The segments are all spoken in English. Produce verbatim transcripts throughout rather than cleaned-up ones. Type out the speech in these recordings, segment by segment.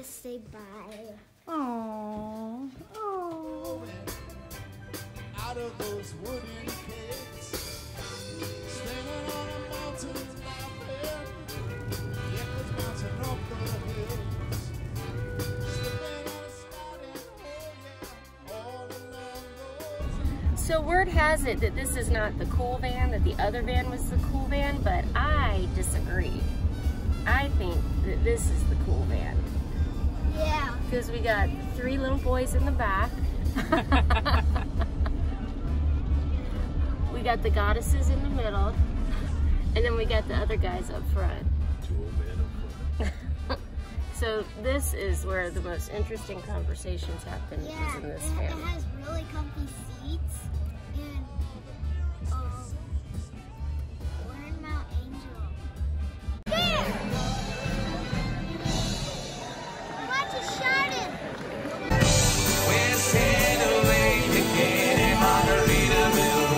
say bye. Aww. Oh. Out of those wooden cakes, standing on a mountain laughing, the echoes bouncing off the hills, slipping on a sliding, oh yeah, all along those. So word has it that this is not the cool van, that the other van was the cool van, but I disagree. I think that this is the cool van. Yeah. Because we got three little boys in the back. We got the goddesses in the middle. And then we got the other guys up front. Two old men up front. So this is where the most interesting conversations happen, Yeah, is in this and van. it has really comfy seats. And um, we're in Mount Angel. There! Watch it shining! We're sailing away to get in Margaritaville,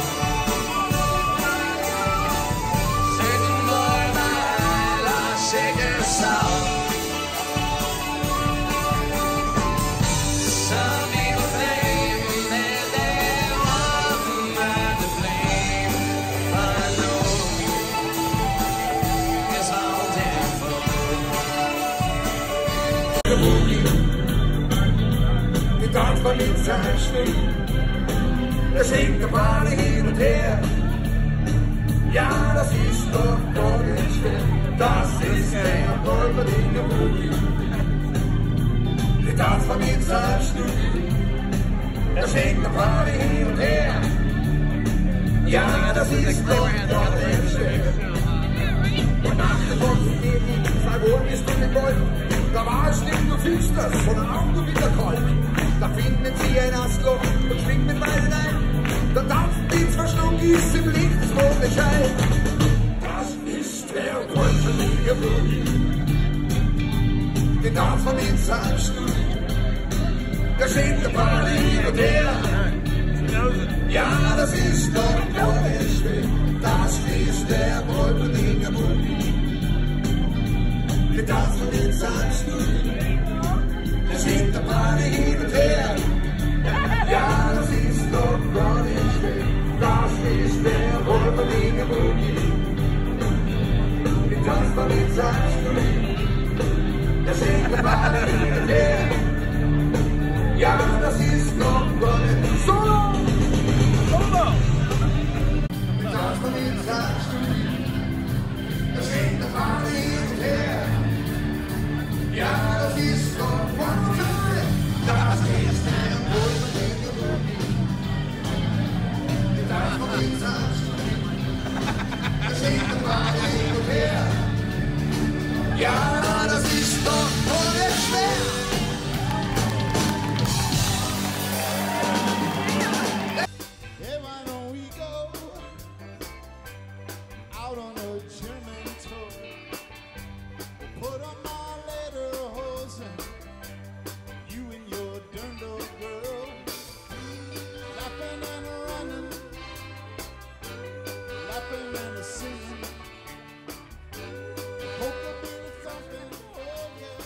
searching for my lost shaker soul. Some people claim that they want mine to blame, but I know it's all damn Die dans van in zijn stuk. Er zingt de paarden hin und her. Ja, das ist doch gar nicht schwer. Das ist der Golferdinge Boogie. Die tanzt von in sein Stück. Er singt de paarden hin und her. Ja, das ist doch gar nicht schwer. Und nach dem Golferdinge, zwei Wochen ist in den Golf. Da war es nicht nur finster, sondern auch nur wieder kalt. Da finden sie ein Astloch und schwingen beide ein. Da tanzen die zwei Schnuckis im Licht des Mondschein. Das ist der Wolfenliga Boogie. Den Tanz von in seinem Stuhl. Da steht der Party hin und her. Ja, das ist doch gar nicht schwer. Das ist der Wolfenliga Boogie. Den Tanz von in seinem Stuhl. Da steht der Party hin und her. Ja, das ist doch gar nicht schwer. Das ist der Wolfenliga Boogie. Den Tanz von in seinem Stuhl. Da steht der Party hin und her. Ja, das ist doch gar nicht schwer. Solo! Solo! Den Tanz von in seinem Stuhl. Da steht der Party hin und her. Ja, das ist doch wunderschön. Das ist der Wolfenliga Boogie. Die Tanz von in seinem Stuhl. Da steht der Party hin und her. Ja, das ist doch gar nicht schwer. Hey, why don't we go out on a German tour? Put on my lederhosen, you and your dirndl girl, laughing and running, laughing and singing, poke a bit of something, oh yeah.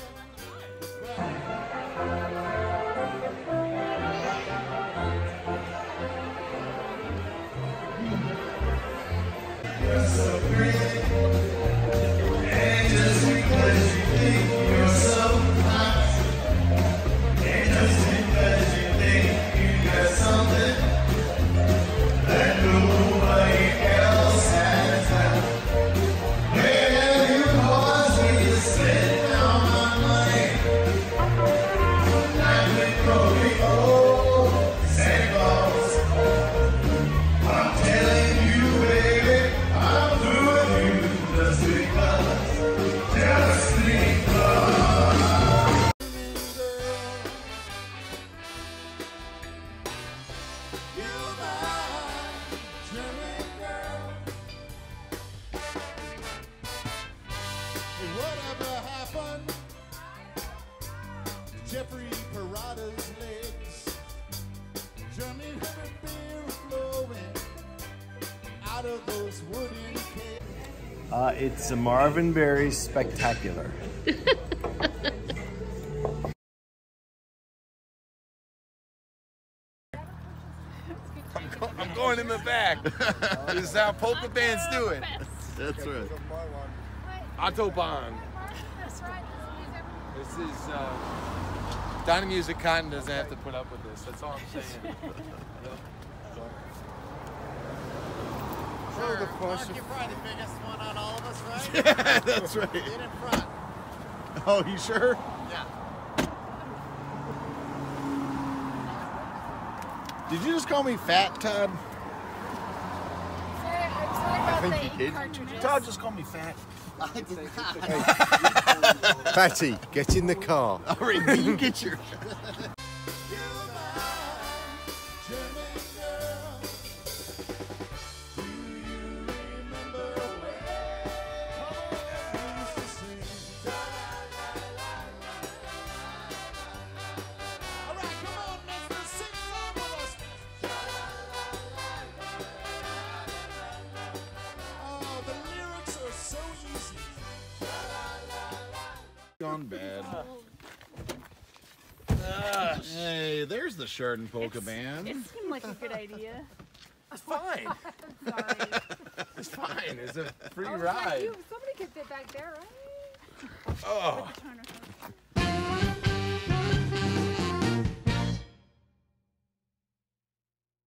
You're so great, and just because you think you're so hot, and just because you think you got something that nobody else has got. Well, you cause me to sit on my money, like we probably owe Santa Claus. I'm telling you, baby, I'm doing you just because, just because. You're my German girl. Hey, whatever happened to Jeffrey Parada's legs? German heavy beer flowing out of those wooden caves. Uh, it's a Marvin Berry Spectacular. back. This is how polka bands do it. That's right. Autobahn. This is, uh, Donnie Music Cotton doesn't have to put up with this. That's all I'm saying. Sure. Mark, you're probably the biggest one on all of us, right? Yeah, that's right. Get in front. Oh, you sure? Yeah. Did you just call me fat, Todd? Sorry, I'm sorry about I think the you did. cartridges. Todd just called me fat. I did not. Fatty, get in the car. All right, you get your. Gone bad. Uh, hey, there's the Chardon Polka Band. It seemed like a good idea. That's fine. I'm sorry. It's fine. It's a free I was ride. like, you, somebody could fit back there, right? Oh. Turn or something.